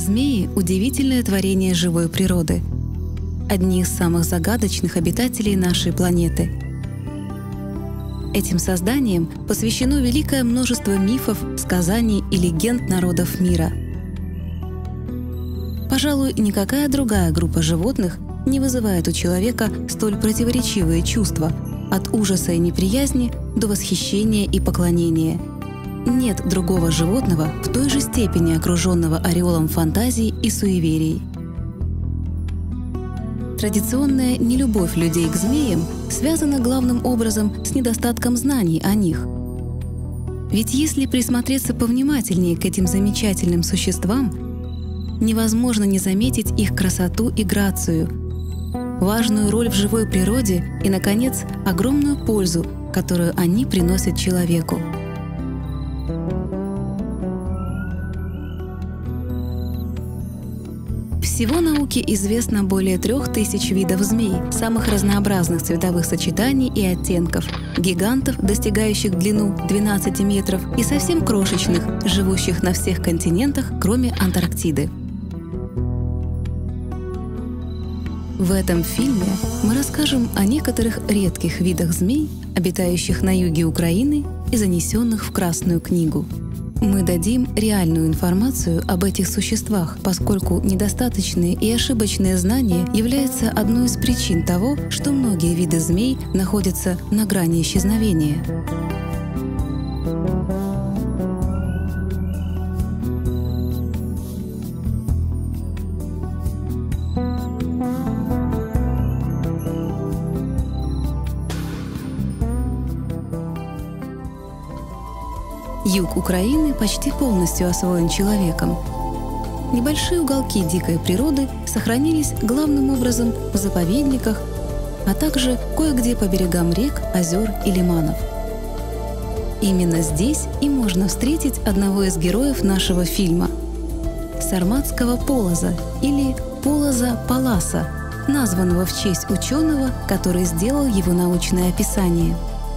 Змеи – удивительное творение живой природы. Одни из самых загадочных обитателей нашей планеты. Этим созданиям посвящено великое множество мифов, сказаний и легенд народов мира. Пожалуй, никакая другая группа животных не вызывает у человека столь противоречивые чувства, от ужаса и неприязни до восхищения и поклонения. Нет другого животного в той же степени окруженного ореолом фантазий и суеверий. Традиционная нелюбовь людей к змеям связана главным образом с недостатком знаний о них. Ведь если присмотреться повнимательнее к этим замечательным существам, невозможно не заметить их красоту и грацию, важную роль в живой природе и, наконец, огромную пользу, которую они приносят человеку. Всего науке известно более 3000 видов змей, самых разнообразных цветовых сочетаний и оттенков, гигантов, достигающих длину 12 метров, и совсем крошечных, живущих на всех континентах, кроме Антарктиды. В этом фильме мы расскажем о некоторых редких видах змей, обитающих на юге Украины и занесенных в Красную книгу. Мы дадим реальную информацию об этих существах, поскольку недостаточные и ошибочные знания являются одной из причин того, что многие виды змей находятся на грани исчезновения. Юг Украины почти полностью освоен человеком. Небольшие уголки дикой природы сохранились главным образом в заповедниках, а также кое-где по берегам рек, озер и лиманов. Именно здесь и можно встретить одного из героев нашего фильма – сарматского полоза или полоза палласа, названного в честь ученого, который сделал его научное описание.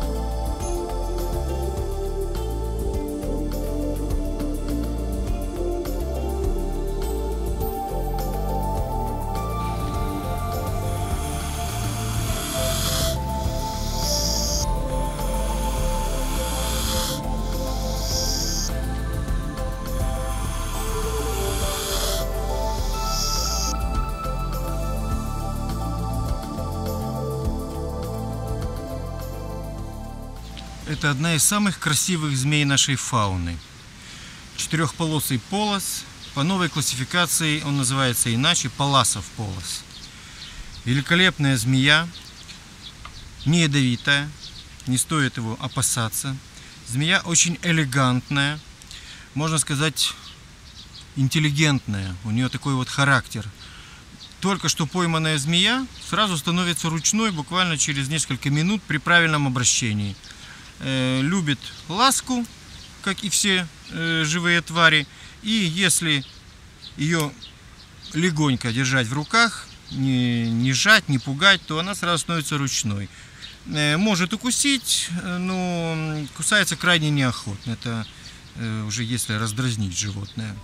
Это одна из самых красивых змей нашей фауны. Четырехполосый полос. По новой классификации он называется иначе – палласов полос. Великолепная змея, не ядовитая, не стоит его опасаться. Змея очень элегантная, можно сказать, интеллигентная. У нее такой вот характер. Только что пойманная змея сразу становится ручной буквально через несколько минут при правильном обращении. Любит ласку, как и все живые твари, и если ее легонько держать в руках, не сжать, не пугать, то она сразу становится ручной. Может укусить, но кусается крайне неохотно. Это уже если раздразнить животное.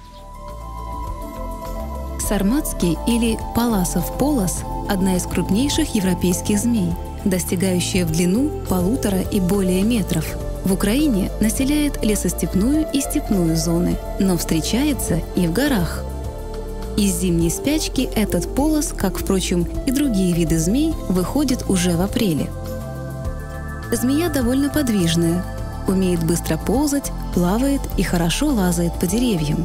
Сарматский или палласов полос – одна из крупнейших европейских змей, достигающая в длину 1,5 и более метров. В Украине населяет лесостепную и степную зоны, но встречается и в горах. Из зимней спячки этот полос, как, впрочем, и другие виды змей, выходит уже в апреле. Змея довольно подвижная, умеет быстро ползать, плавает и хорошо лазает по деревьям.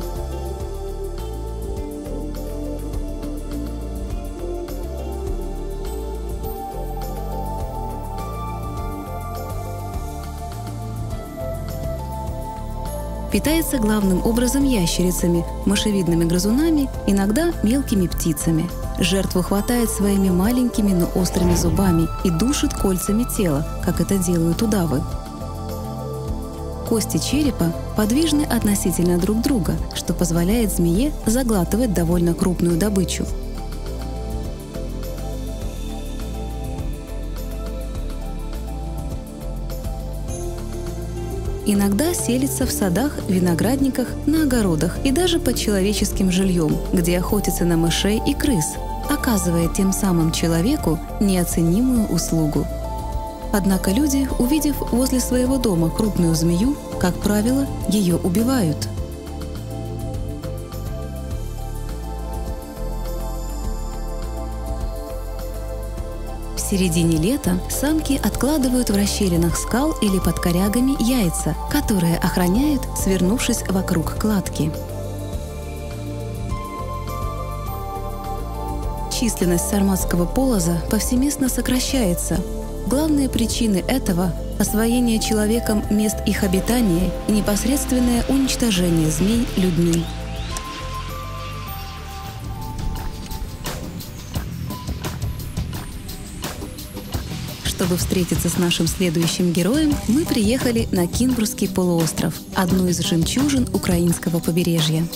Питается главным образом ящерицами, мышевидными грызунами, иногда мелкими птицами. Жертву хватает своими маленькими, но острыми зубами и душит кольцами тела, как это делают удавы. Кости черепа подвижны относительно друг друга, что позволяет змее заглатывать довольно крупную добычу. Иногда селится в садах, виноградниках, на огородах и даже под человеческим жильем, где охотится на мышей и крыс, оказывая тем самым человеку неоценимую услугу. Однако люди, увидев возле своего дома крупную змею, как правило, ее убивают. В середине лета самки откладывают в расщелинах скал или под корягами яйца, которые охраняют, свернувшись вокруг кладки. Численность сарматского полоза повсеместно сокращается. Главные причины этого – освоение человеком мест их обитания и непосредственное уничтожение змей людьми. Чтобы встретиться с нашим следующим героем, мы приехали на Кинбургский полуостров, одну из жемчужин украинского побережья.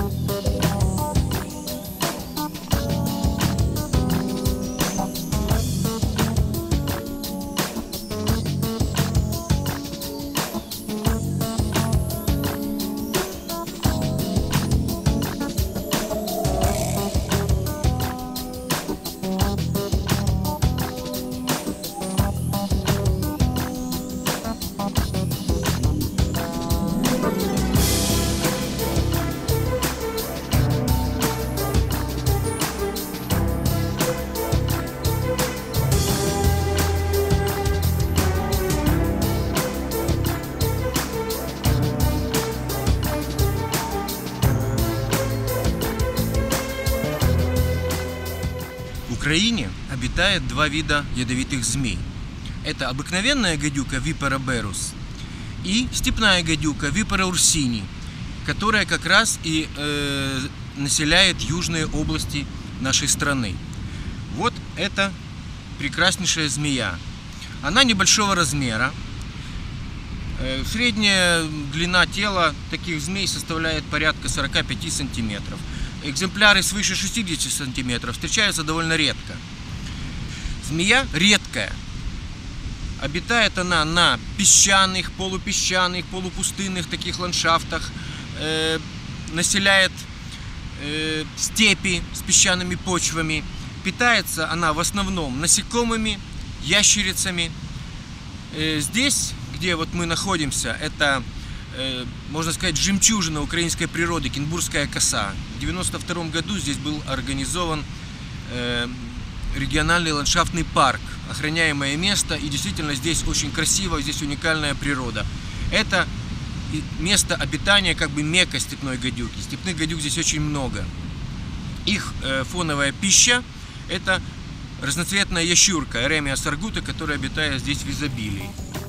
В Украине обитает два вида ядовитых змей. Это обыкновенная гадюка Vipera berus и степная гадюка Vipera ursini, которая как раз и населяет южные области нашей страны. Вот это прекраснейшая змея. Она небольшого размера. Средняя длина тела таких змей составляет порядка 45 сантиметров. Экземпляры свыше 60 сантиметров встречаются довольно редко. Змея редкая. Обитает она на песчаных, полупесчаных, полупустынных таких ландшафтах. Населяет степи с песчаными почвами. Питается она в основном насекомыми, ящерицами. Здесь, где вот мы находимся, это, можно сказать, жемчужина украинской природы, Кинбургская коса. В 1992 году здесь был организован региональный ландшафтный парк, охраняемое место, и действительно здесь очень красиво, здесь уникальная природа. Это место обитания, как бы мекка степной гадюки. Степных гадюк здесь очень много. Их фоновая пища – это разноцветная ящурка Eremeia sarguta, которая обитает здесь в изобилии.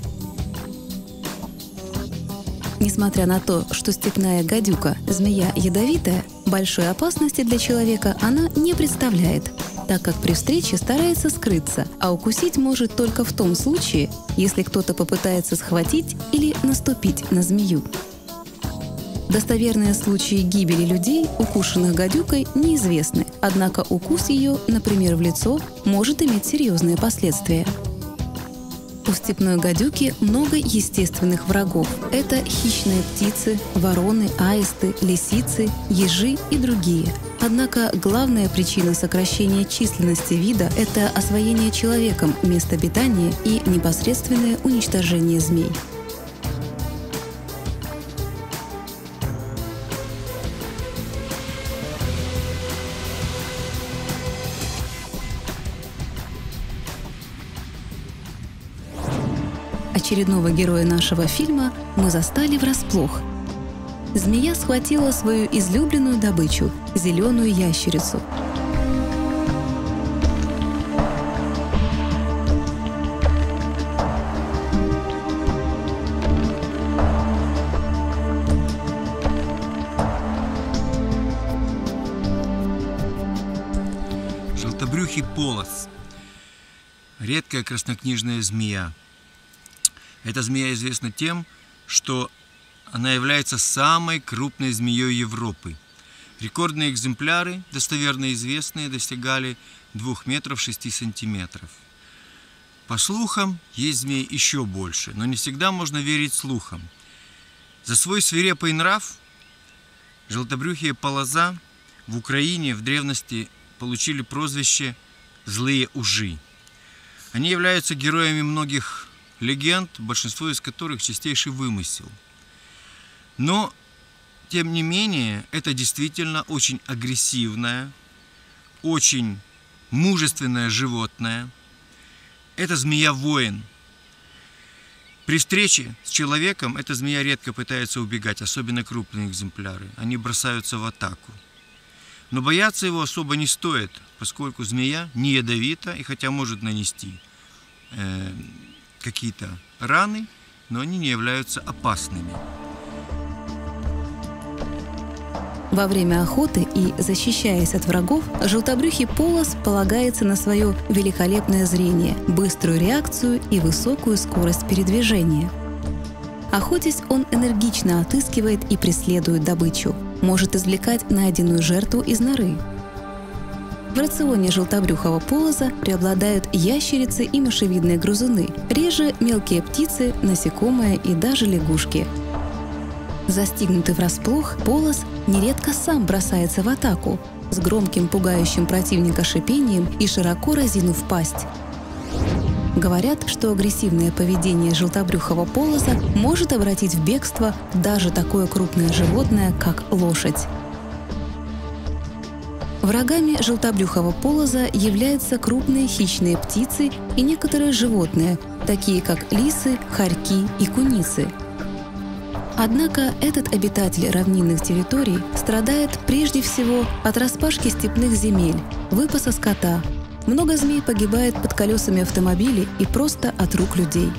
Несмотря на то, что степная гадюка – змея ядовитая, большой опасности для человека она не представляет, так как при встрече старается скрыться, а укусить может только в том случае, если кто-то попытается схватить или наступить на змею. Достоверные случаи гибели людей, укушенных гадюкой, неизвестны, однако укус ее, например, в лицо, может иметь серьезные последствия. У степной гадюки много естественных врагов. Это хищные птицы, вороны, аисты, лисицы, ежи и другие. Однако главная причина сокращения численности вида – это освоение человеком мест обитания и непосредственное уничтожение змей. Очередного героя нашего фильма мы застали врасплох. Змея схватила свою излюбленную добычу – зеленую ящерицу. Желтобрюхий полос. Редкая краснокнижная змея. Эта змея известна тем, что она является самой крупной змеей Европы. Рекордные экземпляры, достоверно известные, достигали 2 метров 6 сантиметров. По слухам, есть змей еще больше, но не всегда можно верить слухам. За свой свирепый нрав желтобрюхие полоза в Украине в древности получили прозвище «злые ужи». Они являются героями многих легенд, большинство из которых чистейший вымысел. Но, тем не менее, это действительно очень агрессивное, очень мужественное животное. Это змея-воин. При встрече с человеком эта змея редко пытается убегать, особенно крупные экземпляры. Они бросаются в атаку. Но бояться его особо не стоит, поскольку змея не ядовита и хотя может нанести какие-то раны, но они не являются опасными. Во время охоты и защищаясь от врагов, желтобрюхий полос полагается на свое великолепное зрение, быструю реакцию и высокую скорость передвижения. Охотясь, он энергично отыскивает и преследует добычу, может извлекать найденную жертву из норы. В рационе желтобрюхого полоза преобладают ящерицы и мышевидные грызуны, реже мелкие птицы, насекомые и даже лягушки. Застигнутый врасплох, полос нередко сам бросается в атаку, с громким пугающим противника шипением и широко разинув пасть. Говорят, что агрессивное поведение желтобрюхого полоза может обратить в бегство даже такое крупное животное, как лошадь. Врагами желтобрюхого полоза являются крупные хищные птицы и некоторые животные, такие как лисы, хорьки и куницы. Однако этот обитатель равнинных территорий страдает прежде всего от распашки степных земель, выпаса скота. Много змей погибает под колесами автомобилей и просто от рук людей.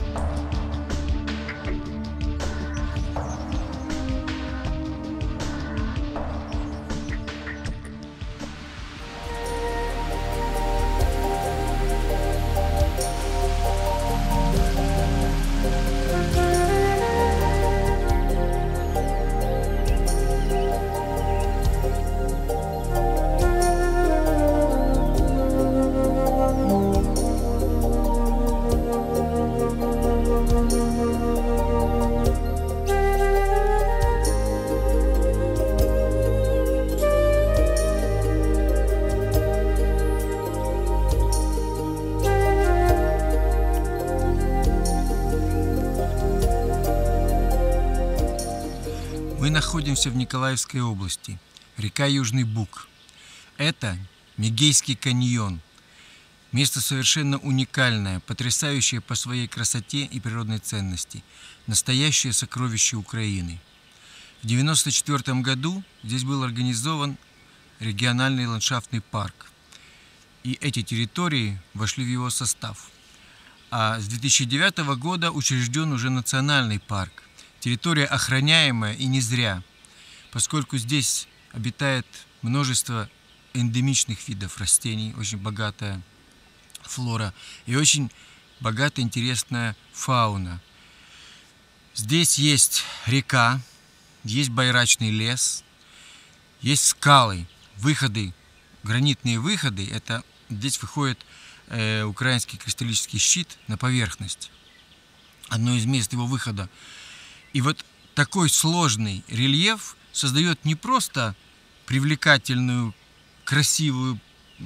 Мы находимся в Николаевской области, река Южный Буг. Это Мегейский каньон. Место совершенно уникальное, потрясающее по своей красоте и природной ценности. Настоящее сокровище Украины. В 1994 году здесь был организован региональный ландшафтный парк. И эти территории вошли в его состав. А с 2009 года учрежден уже национальный парк. Территория охраняемая и не зря, поскольку здесь обитает множество эндемичных видов растений, очень богатая флора и очень богатая интересная фауна. Здесь есть река, есть байрачный лес, есть скалы, выходы, гранитные выходы. Это здесь выходит украинский кристаллический щит на поверхность. Одно из мест его выхода. И вот такой сложный рельеф создает не просто привлекательный красивый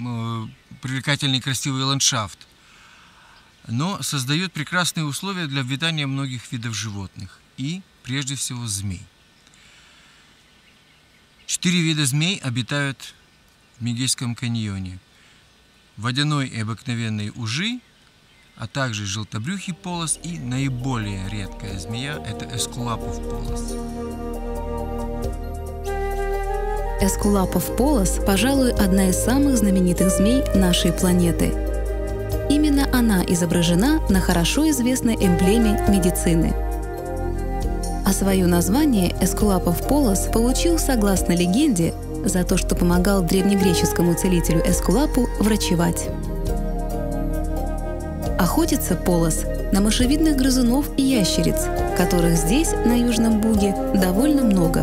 ландшафт, но создает прекрасные условия для обитания многих видов животных и, прежде всего, змей. 4 вида змей обитают в Мегейском каньоне. Водяной и обыкновенный ужи, а также желтобрюхий полос и наиболее редкая змея – это эскулапов полос. Эскулапов полос, пожалуй, одна из самых знаменитых змей нашей планеты. Именно она изображена на хорошо известной эмблеме медицины. А свое название эскулапов полос получил, согласно легенде, за то, что помогал древнегреческому целителю Эскулапу врачевать. Охотится полос на мышевидных грызунов и ящериц, которых здесь, на Южном Буге, довольно много.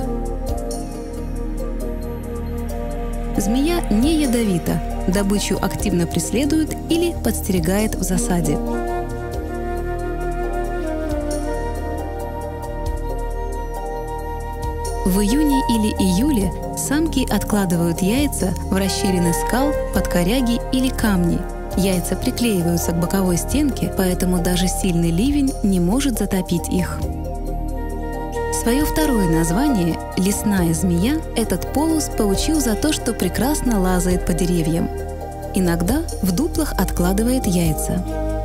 Змея не ядовита, добычу активно преследует или подстерегает в засаде. В июне или июле самки откладывают яйца в расщелины скал, под коряги или камни. Яйца приклеиваются к боковой стенке, поэтому даже сильный ливень не может затопить их. Свое второе название «лесная змея» этот полос получил за то, что прекрасно лазает по деревьям. Иногда в дуплах откладывает яйца.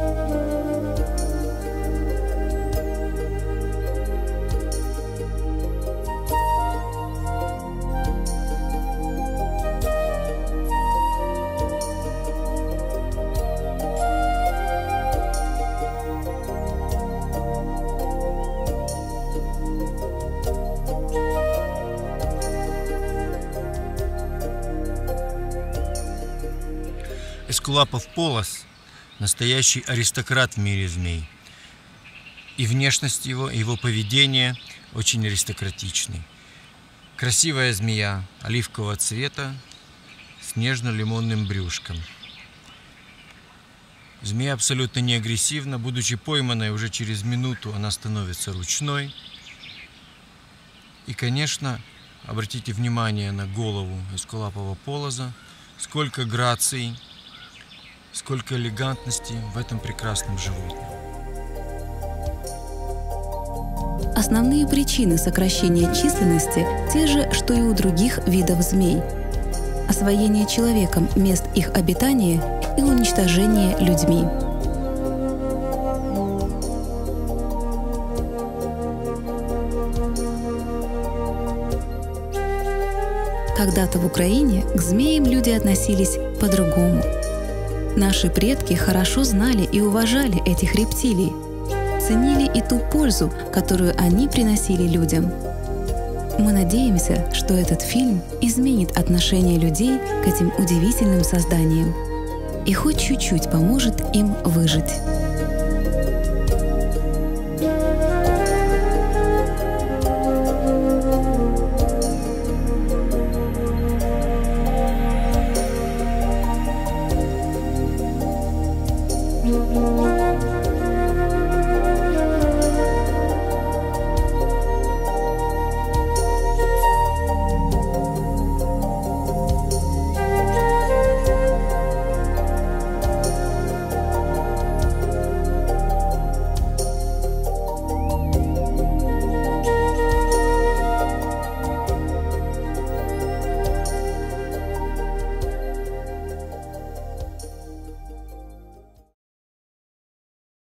Эскулапов полос – настоящий аристократ в мире змей. И внешность его, и его поведение очень аристократичны. Красивая змея оливкового цвета с нежно-лимонным брюшком. Змея абсолютно не агрессивна. Будучи пойманной, уже через минуту она становится ручной. И, конечно, обратите внимание на голову эскулапового полоза, сколько граций, сколько элегантности в этом прекрасном животном. Основные причины сокращения численности те же, что и у других видов змей. Освоение человеком мест их обитания и уничтожение людьми. Когда-то в Украине к змеям люди относились по-другому. Наши предки хорошо знали и уважали этих рептилий, ценили и ту пользу, которую они приносили людям. Мы надеемся, что этот фильм изменит отношение людей к этим удивительным созданиям и хоть чуть-чуть поможет им выжить. Thank you.